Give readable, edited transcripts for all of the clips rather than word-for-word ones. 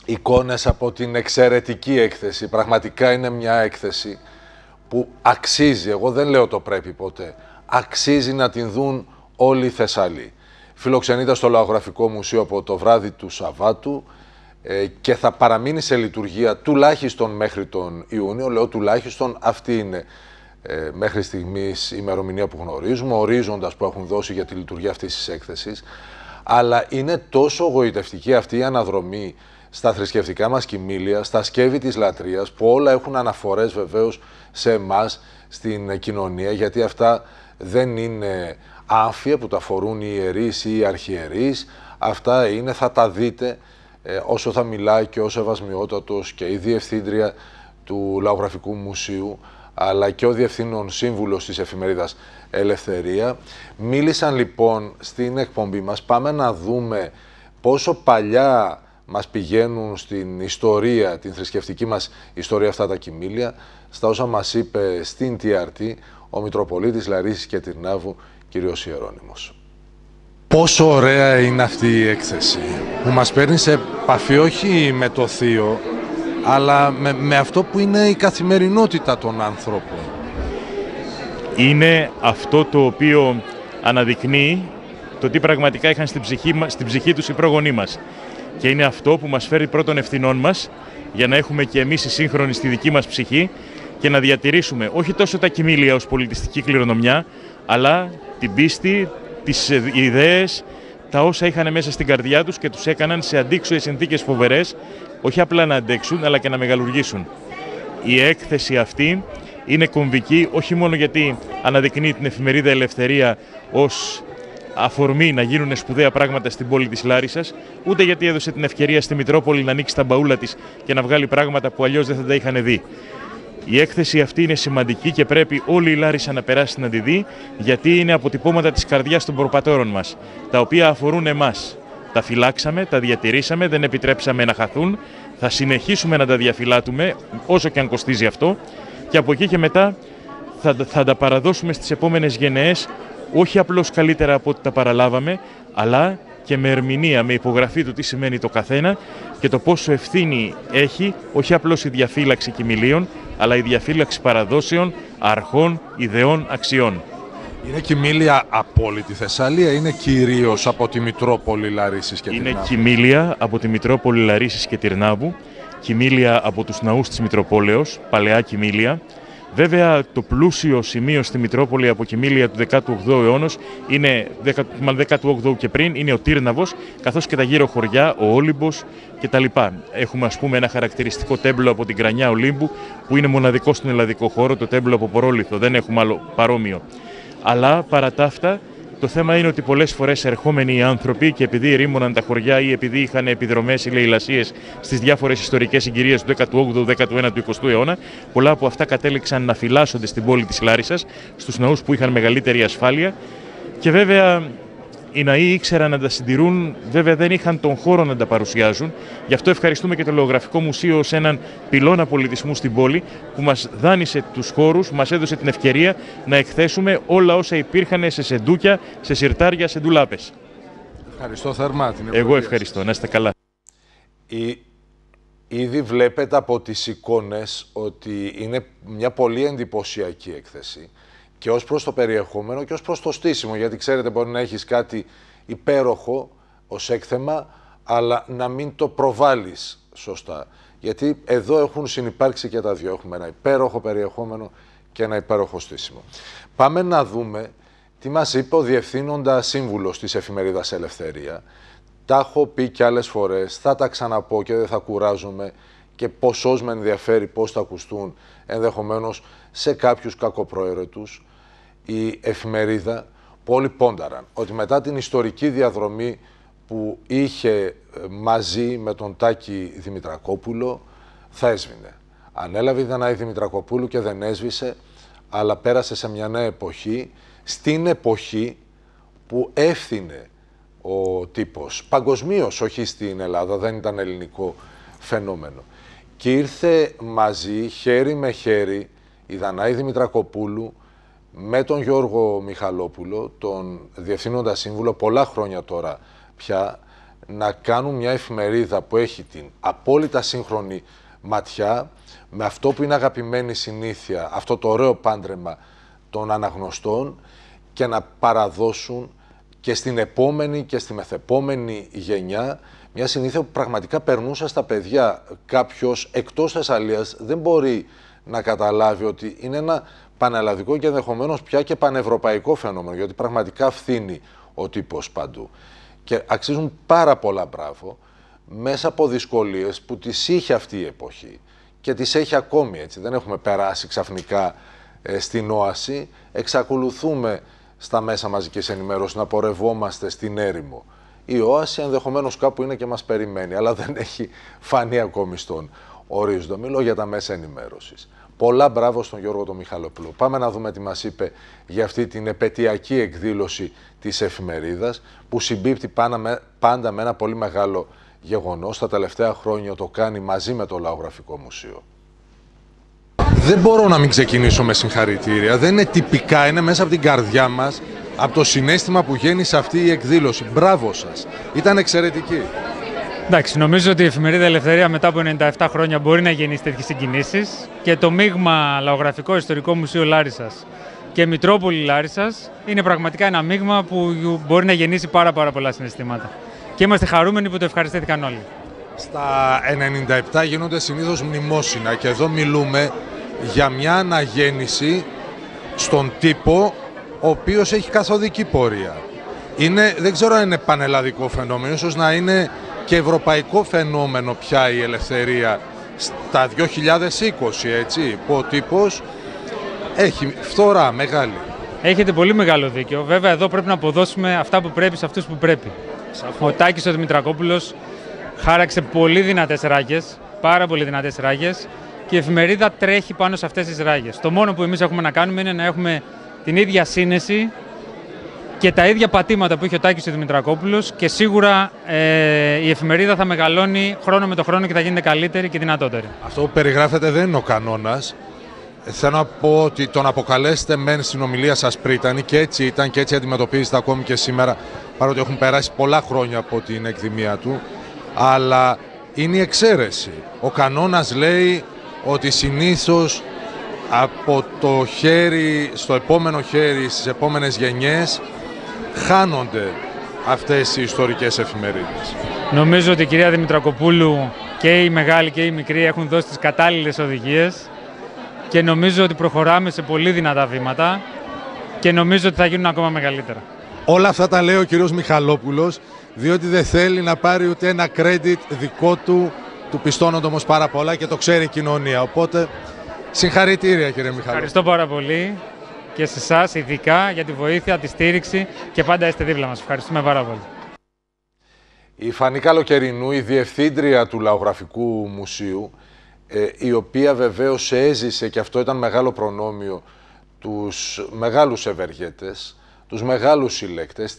εικόνες από την εξαιρετική έκθεση. Πραγματικά είναι μια έκθεση που αξίζει, εγώ δεν λέω το πρέπει ποτέ, αξίζει να την δουν όλοι οι Θεσσαλοί. Φιλοξενείται στο Λαογραφικό Μουσείο από το βράδυ του Σαββάτου και θα παραμείνει σε λειτουργία τουλάχιστον μέχρι τον Ιούνιο. Λέω τουλάχιστον, αυτή είναι μέχρι στιγμής η ημερομηνία που γνωρίζουμε, ο ορίζοντας που έχουν δώσει για τη λειτουργία αυτής της έκθεσης. Αλλά είναι τόσο γοητευτική αυτή η αναδρομή στα θρησκευτικά μας κοιμήλια, στα σκεύη της λατρείας, που όλα έχουν αναφορές βεβαίως σε εμάς, στην κοινωνία, γιατί αυτά δεν είναι άμφια που τα φορούν οι ιερείς ή οι αρχιερείς. Αυτά είναι, θα τα δείτε όσο θα μιλάει και ο Σεβασμιότατος και η Διευθύντρια του Λαογραφικού Μουσείου, αλλά και ο Διευθύνων Σύμβουλος της εφημερίδας Ελευθερία. Μίλησαν λοιπόν στην εκπομπή μας. Πάμε να δούμε πόσο παλιά μας πηγαίνουν στην ιστορία, την θρησκευτική μας ιστορία αυτά τα κοιμήλια, στα όσα μας είπε στην TRT ο Μητροπολίτης Λαρίσης και Τυρνάβου, κ. Ιερώνυμος. Πόσο ωραία είναι αυτή η έκθεση που μας παίρνει σε επαφή όχι με το θείο, αλλά με αυτό που είναι η καθημερινότητα των ανθρώπων. Είναι αυτό το οποίο αναδεικνύει το τι πραγματικά είχαν στην ψυχή τους οι πρόγονοί μας. Και είναι αυτό που μας φέρει πρώτων ευθυνών μας για να έχουμε και εμείς οι σύγχρονοι στη δική μας ψυχή και να διατηρήσουμε όχι τόσο τα κοιμήλια ως πολιτιστική κληρονομιά, αλλά την πίστη, τις ιδέες, τα όσα είχαν μέσα στην καρδιά τους και τους έκαναν σε αντίξωες συνθήκες φοβερές, όχι απλά να αντέξουν, αλλά και να μεγαλουργήσουν. Η έκθεση αυτή είναι κομβική, όχι μόνο γιατί αναδεικνύει την εφημερίδα Ελευθερία ως αφορμή να γίνουν σπουδαία πράγματα στην πόλη της Λάρισσας, ούτε γιατί έδωσε την ευκαιρία στη Μητρόπολη να ανοίξει τα μπαούλα της και να βγάλει πράγματα που αλλιώς δεν θα τα είχαν δει. Η έκθεση αυτή είναι σημαντική και πρέπει όλη η Λάρισα να περάσει να τη δει, γιατί είναι αποτυπώματα της καρδιάς των προπατώρων μας, τα οποία αφορούν εμάς. Τα φυλάξαμε, τα διατηρήσαμε, δεν επιτρέψαμε να χαθούν, θα συνεχίσουμε να τα διαφυλάτουμε, όσο και αν κοστίζει αυτό, και από εκεί και μετά θα τα παραδώσουμε στις επόμενες γενναίες, όχι απλώς καλύτερα από ό,τι τα παραλάβαμε, αλλά και με ερμηνεία, με υπογραφή του τι σημαίνει το καθένα και το πόσο ευθύνη έχει όχι απλώς η διαφύλαξη κοιμηλίων, αλλά η διαφύλαξη παραδόσεων, αρχών, ιδεών, αξιών. Είναι κοιμήλια από όλη τη Θεσσαλία, είναι κυρίως από τη Μητρόπολη Λαρίσης και Τυρνάβου? Είναι κοιμήλια από τη Μητρόπολη Λαρίσης και Τυρνάβου, κοιμήλια από τους ναούς της Μητροπόλεως, παλαιά κοιμήλια. Βέβαια, το πλούσιο σημείο στη Μητρόπολη από κοιμήλια του 18ου αιώνα, είναι 18ου και πριν, είναι ο Τύρναβος, καθώς και τα γύρω χωριά, ο Όλυμπος κτλ. Έχουμε, ας πούμε, ένα χαρακτηριστικό τέμπλο από την Κρανιά Ολύμπου, που είναι μοναδικό στον ελλαδικό χώρο, το τέμπλο από πορόλιθο, δεν έχουμε άλλο παρόμοιο. Αλλά παρά τα αυτά, το θέμα είναι ότι πολλές φορές ερχόμενοι οι άνθρωποι, και επειδή ερήμωναν τα χωριά ή επειδή είχαν επιδρομές ή λαιλασίες στις διάφορες ιστορικές συγκυρίες του 18ου, 19ου, 20ου αιώνα, πολλά από αυτά κατέληξαν να φυλάσσονται στην πόλη της Λάρισσας, στους ναούς που είχαν μεγαλύτερη ασφάλεια. Και βέβαια οι ναοί ήξεραν να τα συντηρούν, βέβαια δεν είχαν τον χώρο να τα παρουσιάζουν. Γι' αυτό ευχαριστούμε και το Λαογραφικό Μουσείο ως έναν πυλώνα πολιτισμού στην πόλη, που μας δάνεισε τους χώρους, μας έδωσε την ευκαιρία να εκθέσουμε όλα όσα υπήρχαν σε σεντούκια, σε σιρτάρια, σε ντουλάπες. Ευχαριστώ θερμά την ευλογία. Εγώ ευχαριστώ, να είστε καλά. Ήδη βλέπετε από τις εικόνες ότι είναι μια πολύ εντυπωσιακή έκθεση. Και ως προς το περιεχόμενο και ως προς το στήσιμο, γιατί ξέρετε μπορεί να έχεις κάτι υπέροχο ως έκθεμα, αλλά να μην το προβάλλεις σωστά. Γιατί εδώ έχουν συνυπάρξει και τα δύο. Έχουμε ένα υπέροχο περιεχόμενο και ένα υπέροχο στήσιμο. Πάμε να δούμε τι μας είπε ο Διευθύνοντας Σύμβουλος της εφημερίδας Ελευθερία. Τα έχω πει και άλλες φορές, θα τα ξαναπώ και δεν θα κουράζομαι, και ποσός με ενδιαφέρει πώς θα ακουστούν ενδεχομένως σε κάποιους κακοπροαίρετους. Η εφημερίδα πολύ πόνταραν ότι μετά την ιστορική διαδρομή που είχε μαζί με τον Τάκη Δημητρακόπουλο θα έσβηνε. Ανέλαβε η Δανάη Δημητρακοπούλου και δεν έσβησε, αλλά πέρασε σε μια νέα εποχή, στην εποχή που έφθινε ο τύπος παγκοσμίως, όχι στην Ελλάδα, δεν ήταν ελληνικό φαινόμενο. Και ήρθε μαζί, χέρι με χέρι, η Δανάη Δημητρακοπούλου με τον Γιώργο Μιχαλόπουλο, τον Διευθύνοντα Σύμβουλο, πολλά χρόνια τώρα πια, να κάνουν μια εφημερίδα που έχει την απόλυτα σύγχρονη ματιά, με αυτό που είναι αγαπημένη συνήθεια, αυτό το ωραίο πάντρεμα των αναγνωστών, και να παραδώσουν και στην επόμενη και στη μεθεπόμενη γενιά μια συνήθεια που πραγματικά περνούσε στα παιδιά. Κάποιος εκτός Θεσσαλίας δεν μπορεί να καταλάβει ότι είναι ένα πανελλαδικό και ενδεχομένως πια και πανευρωπαϊκό φαινόμενο, γιατί πραγματικά φθήνει ο τύπος παντού. Και αξίζουν πάρα πολλά μπράβο μέσα από δυσκολίες που τις είχε αυτή η εποχή και τις έχει ακόμη, έτσι. Δεν έχουμε περάσει ξαφνικά στην όαση. Εξακολουθούμε στα μέσα μαζικής ενημέρωσης να πορευόμαστε στην έρημο. Η όαση ενδεχομένως κάπου είναι και μας περιμένει, αλλά δεν έχει φανεί ακόμη στον ορίζοντα. Μιλώ για τα μέσα ενημέρωσης. Πολλά μπράβο στον Γιώργο τον Μιχαλοπούλο. Πάμε να δούμε τι μας είπε για αυτή την επετειακή εκδήλωση της εφημερίδας, που συμπίπτει πάντα με ένα πολύ μεγάλο γεγονός. Τα τελευταία χρόνια το κάνει μαζί με το Λαογραφικό Μουσείο. Δεν μπορώ να μην ξεκινήσω με συγχαρητήρια. Δεν είναι τυπικά, είναι μέσα από την καρδιά μας, από το συναίσθημα που γέννησε αυτή η εκδήλωση. Μπράβο σας. Ήταν εξαιρετική. Εντάξει, νομίζω ότι η εφημερίδα Ελευθερία μετά από 97 χρόνια μπορεί να γεννήσει τέτοιες συγκινήσεις, και το μείγμα Λαογραφικό Ιστορικό Μουσείο Λάρισσας και Μητρόπολη Λάρισσας είναι πραγματικά ένα μείγμα που μπορεί να γεννήσει πάρα πολλά συναισθήματα. Και είμαστε χαρούμενοι που το ευχαριστήθηκαν όλοι. Στα 97 γίνονται συνήθως μνημόσυνα και εδώ μιλούμε για μια αναγέννηση στον τύπο, ο οποίος έχει καθοδική πορεία. Δεν ξέρω αν είναι πανελλαδικό φαινόμενο, ίσως να είναι και ευρωπαϊκό φαινόμενο πια η ελευθερία στα 2020, έτσι, που ο τύπος έχει φθορά μεγάλη. Έχετε πολύ μεγάλο δίκιο. Βέβαια, εδώ πρέπει να αποδώσουμε αυτά που πρέπει σε αυτούς που πρέπει. Ο Τάκης ο Δημητρακόπουλος χάραξε πολύ δυνατές ράγες, πάρα πολύ δυνατές ράγες, και η εφημερίδα τρέχει πάνω σε αυτές τις ράγες. Το μόνο που εμείς έχουμε να κάνουμε είναι να έχουμε την ίδια σύνεση και τα ίδια πατήματα που είχε ο Τάκης ο Δημητρακόπουλος, και σίγουρα η εφημερίδα θα μεγαλώνει χρόνο με το χρόνο και θα γίνεται καλύτερη και δυνατότερη. Αυτό που περιγράφεται δεν είναι ο κανόνας. Θέλω να πω ότι τον αποκαλέσετε μεν στην ομιλία σας πρίτανη, και έτσι ήταν και έτσι αντιμετωπίζεται ακόμη και σήμερα, παρότι έχουν περάσει πολλά χρόνια από την εκδημία του, αλλά είναι η εξαίρεση. Ο κανόνας λέει ότι συνήθως από το χέρι στο επόμενο χέρι, στις επόμενες γενιές, χάνονται αυτές οι ιστορικές εφημερίδες. Νομίζω ότι η κυρία Δημητρακοπούλου, και οι μεγάλοι και οι μικροί, έχουν δώσει τις κατάλληλες οδηγίες, και νομίζω ότι προχωράμε σε πολύ δυνατά βήματα και νομίζω ότι θα γίνουν ακόμα μεγαλύτερα. Όλα αυτά τα λέει ο κύριος Μιχαλόπουλος, διότι δεν θέλει να πάρει ούτε ένα credit δικό του, του πιστώνονται όμως πάρα πολλά και το ξέρει η κοινωνία. Οπότε, συγχαρητήρια κύριε Μιχαλόπουλο. Ευχαριστώ πάρα πολύ και σε εσάς ειδικά για τη βοήθεια, τη στήριξη, και πάντα είστε δίπλα μας. Ευχαριστούμε πάρα πολύ. Η Φανή Καλοκαιρινού, η διευθύντρια του Λαογραφικού Μουσείου, η οποία βεβαίως έζησε, και αυτό ήταν μεγάλο προνόμιο, τους μεγάλους ευεργέτες, τους μεγάλους συλλέκτες,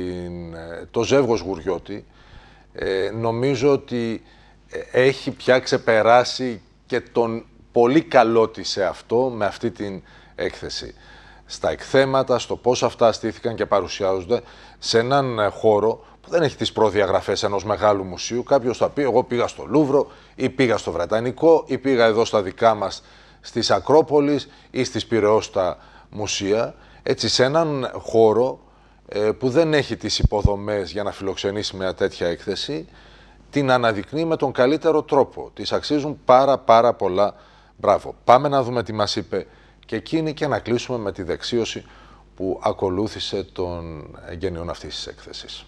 το ζεύγος Γουριώτη, νομίζω ότι έχει πια ξεπεράσει και τον πολύ καλό της σε αυτό με αυτή την έκθεση. Στα εκθέματα, στο πώς αυτά στήθηκαν και παρουσιάζονται σε έναν χώρο που δεν έχει τις προδιαγραφές ενός μεγάλου μουσείου. Κάποιος θα πει, εγώ πήγα στο Λούβρο ή πήγα στο Βρετανικό ή πήγα εδώ στα δικά μας στις Ακρόπολης ή στις Πειραιώς στα μουσεία. Έτσι, σε έναν χώρο που δεν έχει τις υποδομές για να φιλοξενήσει μια τέτοια έκθεση, την αναδεικνύει με τον καλύτερο τρόπο. Της αξίζουν πάρα πολλά μπράβο. Πάμε να δούμε τι μας είπε και εκείνη και να κλείσουμε με τη δεξίωση που ακολούθησε των εγγενειών αυτής της έκθεσης.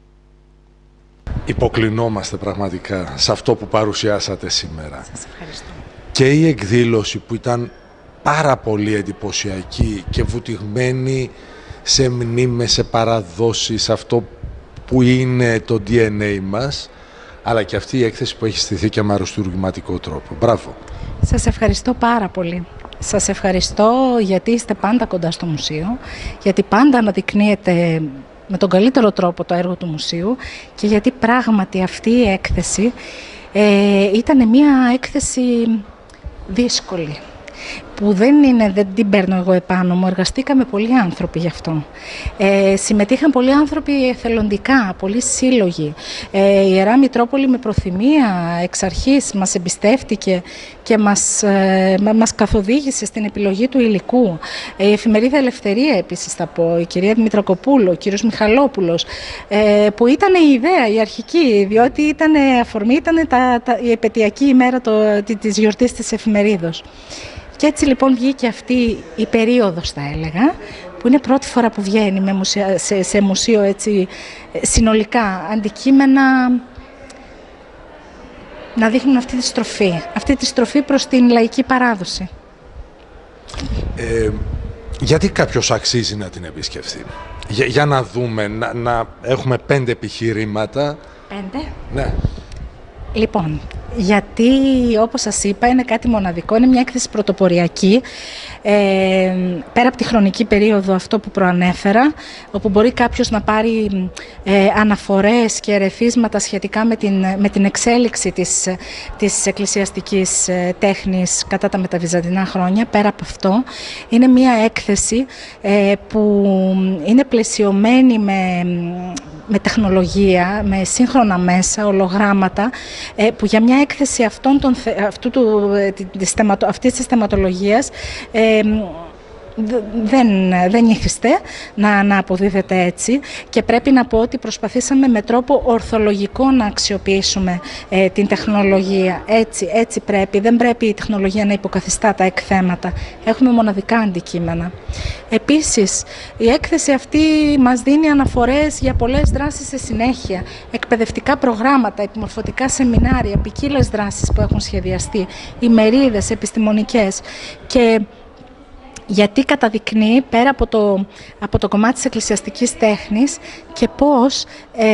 Υποκλεινόμαστε πραγματικά σε αυτό που παρουσιάσατε σήμερα. Σας ευχαριστώ. Και η εκδήλωση που ήταν πάρα πολύ εντυπωσιακή και βουτυγμένη σε μνήμες, σε παραδόσεις, αυτό που είναι το DNA μας, αλλά και αυτή η έκθεση που έχει στηθεί και με αριστουργηματικό τρόπο. Μπράβο. Σας ευχαριστώ πάρα πολύ. Σας ευχαριστώ γιατί είστε πάντα κοντά στο μουσείο, γιατί πάντα αναδεικνύετε με τον καλύτερο τρόπο το έργο του μουσείου, και γιατί πράγματι αυτή η έκθεση ήταν μια έκθεση δύσκολη, που δεν την παίρνω εγώ επάνω μου. Εργαστήκαμε πολλοί άνθρωποι γι' αυτό. Συμμετείχαν πολλοί άνθρωποι εθελοντικά, πολλοί σύλλογοι. Η Ιερά Μητρόπολη με προθυμία εξ αρχής μας εμπιστεύτηκε και μας καθοδήγησε στην επιλογή του υλικού. Η Εφημερίδα Ελευθερία επίσης θα πω, η κυρία Δημητρακοπούλου, ο κύριος Μιχαλόπουλος, που ήταν η ιδέα, η αρχική, διότι αφορμή ήταν η επετειακή ημέρα της γιορτής της εφημερίδος. Και έτσι λοιπόν βγήκε αυτή η περίοδος, θα έλεγα, που είναι πρώτη φορά που βγαίνει σε μουσείο έτσι, συνολικά αντικείμενα να δείχνουν αυτή τη στροφή προς την λαϊκή παράδοση. Γιατί κάποιος αξίζει να την επισκεφθεί? Για να δούμε, να έχουμε 5 επιχειρήματα. 5? Ναι. Λοιπόν, γιατί όπως σας είπα είναι κάτι μοναδικό, είναι μια έκθεση πρωτοποριακή, πέρα από τη χρονική περίοδο αυτό που προανέφερα, όπου μπορεί κάποιος να πάρει αναφορές και ερεθίσματα σχετικά με την εξέλιξη της εκκλησιαστικής τέχνης κατά τα μεταβυζαντινά χρόνια. Πέρα από αυτό, είναι μια έκθεση που είναι πλαισιωμένη με τεχνολογία, με σύγχρονα μέσα, ολογράμματα, που για μια έκθεση αυτής της θεματολογίας δεν ήθιστε να αποδίδεται έτσι, και πρέπει να πω ότι προσπαθήσαμε με τρόπο ορθολογικό να αξιοποιήσουμε την τεχνολογία. Έτσι πρέπει. Δεν πρέπει η τεχνολογία να υποκαθιστά τα εκθέματα. Έχουμε μοναδικά αντικείμενα. Επίσης, η έκθεση αυτή μας δίνει αναφορές για πολλές δράσεις σε συνέχεια. Εκπαιδευτικά προγράμματα, επιμορφωτικά σεμινάρια, ποικίλες δράσεις που έχουν σχεδιαστεί, ημερίδες επιστημονικές. Και γιατί καταδεικνύει πέρα από το κομμάτι της εκκλησιαστικής τέχνης και πώς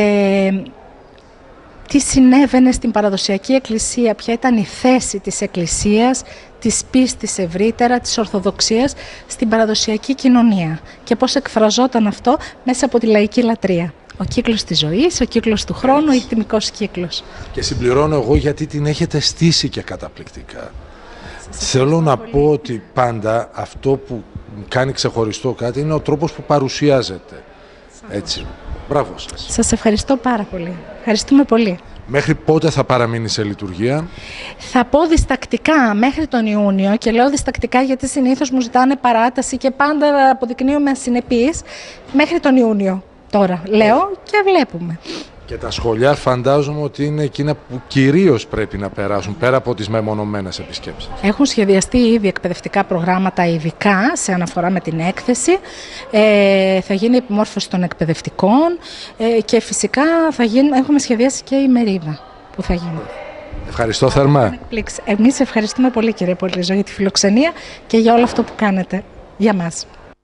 τι συνέβαινε στην παραδοσιακή εκκλησία, ποια ήταν η θέση της εκκλησίας, της πίστης ευρύτερα, της Ορθοδοξίας στην παραδοσιακή κοινωνία και πώς εκφραζόταν αυτό μέσα από τη λαϊκή λατρεία. Ο κύκλος της ζωής, ο κύκλος του χρόνου, ο τιμικός κύκλος. Και συμπληρώνω εγώ γιατί την έχετε στήσει και καταπληκτικά. Θέλω να πω ότι πάντα αυτό που κάνει ξεχωριστό κάτι είναι ο τρόπος που παρουσιάζεται. Έτσι. Μπράβο σας. Σας ευχαριστώ πάρα πολύ. Ευχαριστούμε πολύ. Μέχρι πότε θα παραμείνει σε λειτουργία? Θα πω διστακτικά μέχρι τον Ιούνιο, και λέω διστακτικά γιατί συνήθως μου ζητάνε παράταση και πάντα αποδεικνύομαι ασυνεπής, μέχρι τον Ιούνιο. Τώρα λέω και βλέπουμε. Και τα σχολιά φαντάζομαι ότι είναι εκείνα που κυρίως πρέπει να περάσουν πέρα από τις μεμονωμένες επισκέψεις. Έχουν σχεδιαστεί ήδη εκπαιδευτικά προγράμματα ειδικά σε αναφορά με την έκθεση. Θα γίνει επιμόρφωση των εκπαιδευτικών και φυσικά έχουμε σχεδιάσει και η μερίδα που θα γίνει. Ευχαριστώ θερμά. Εμείς ευχαριστούμε πολύ, κύριε Πολυζό, για τη φιλοξενία και για όλο αυτό που κάνετε για μας.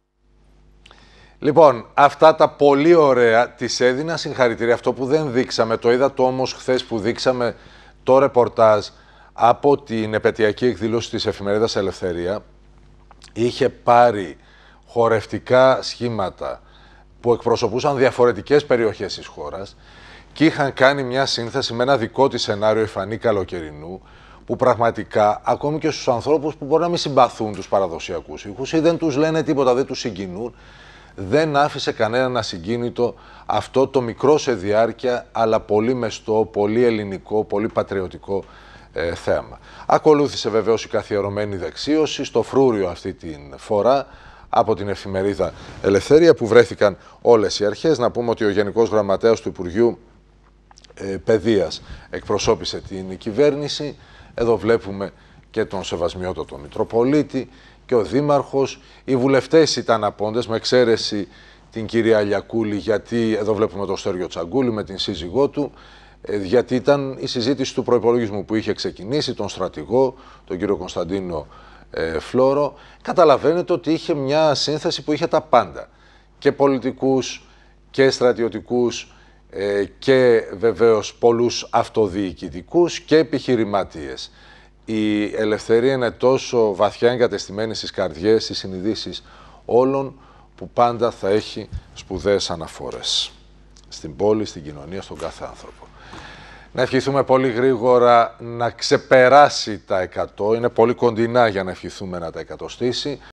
Λοιπόν, αυτά τα πολύ ωραία τις έδινα συγχαρητήρια. Αυτό που δεν δείξαμε, το είδα το όμως χθες που δείξαμε το ρεπορτάζ από την επετειακή εκδήλωση της Εφημερίδας Ελευθερία. Είχε πάρει χορευτικά σχήματα που εκπροσωπούσαν διαφορετικές περιοχές της χώρας και είχαν κάνει μια σύνθεση με ένα δικό της σενάριο «Η Φανή Καλοκαιρινού», που πραγματικά ακόμη και στους ανθρώπους που μπορεί να μην συμπαθούν τους παραδοσιακούς ήχους ή δεν τους λένε τίποτα, δεν τους συγκινούν, δεν άφησε κανέναν ασυγκίνητο αυτό το μικρό σε διάρκεια, αλλά πολύ μεστό, πολύ ελληνικό, πολύ πατριωτικό θέαμα. Ακολούθησε βεβαίως η καθιερωμένη δεξίωση, στο Φρούριο αυτή την φορά, από την Εφημερίδα Ελευθερία, που βρέθηκαν όλες οι αρχές. Να πούμε ότι ο Γενικός Γραμματέας του Υπουργείου Παιδείας εκπροσώπησε την κυβέρνηση. Εδώ βλέπουμε και τον Σεβασμιότατο Μητροπολίτη και ο Δήμαρχος. Οι βουλευτές ήταν απόντες, με εξαίρεση την κυρία Λιακούλη, γιατί εδώ βλέπουμε τον Στέργιο Τσαγκούλη με την σύζυγό του, γιατί ήταν η συζήτηση του προϋπολογισμού που είχε ξεκινήσει, τον στρατηγό, τον κύριο Κωνσταντίνο Φλόρο. Καταλαβαίνετε ότι είχε μια σύνθεση που είχε τα πάντα. Και πολιτικούς και στρατιωτικούς και βεβαίως πολλούς αυτοδιοικητικούς και επιχειρηματίες. Η ελευθερία είναι τόσο βαθιά εγκατεστημένη στις καρδιές, στις συνειδήσεις όλων, που πάντα θα έχει σπουδαίες αναφορές στην πόλη, στην κοινωνία, στον κάθε άνθρωπο. Να ευχηθούμε πολύ γρήγορα να ξεπεράσει τα 100. Είναι πολύ κοντινά για να ευχηθούμε να τα εκατοστήσει.